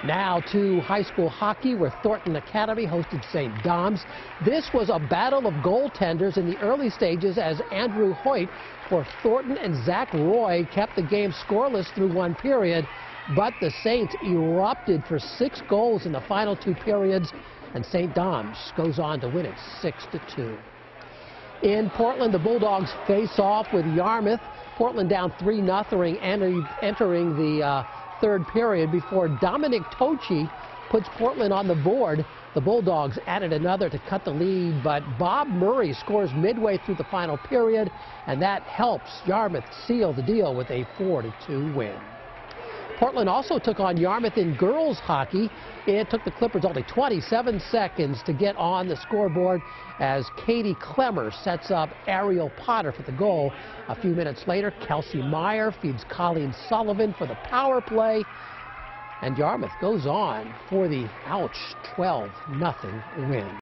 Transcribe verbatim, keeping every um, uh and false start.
Now to high school hockey, where Thornton Academy hosted Saint Dom's. This was a battle of goaltenders in the early stages as Andrew Hoyt for Thornton and Zach Roy kept the game scoreless through one period. But the Saints erupted for six goals in the final two periods, and Saint Dom's goes on to win it six to two. In Portland, the Bulldogs face off with Yarmouth. Portland down three nothing entering the uh, third period before Dominic Tochi puts Portland on the board. The Bulldogs added another to cut the lead, but Bob Murray scores midway through the final period, and that helps Yarmouth seal the deal with a four to two win. Portland also took on Yarmouth in girls hockey. It took the Clippers only twenty-seven seconds to get on the scoreboard as Katie Clemmer sets up Ariel Potter for the goal. A few minutes later, Kelsey Meyer feeds Colleen Sullivan for the power play. And Yarmouth goes on for the, ouch, twelve nothing win.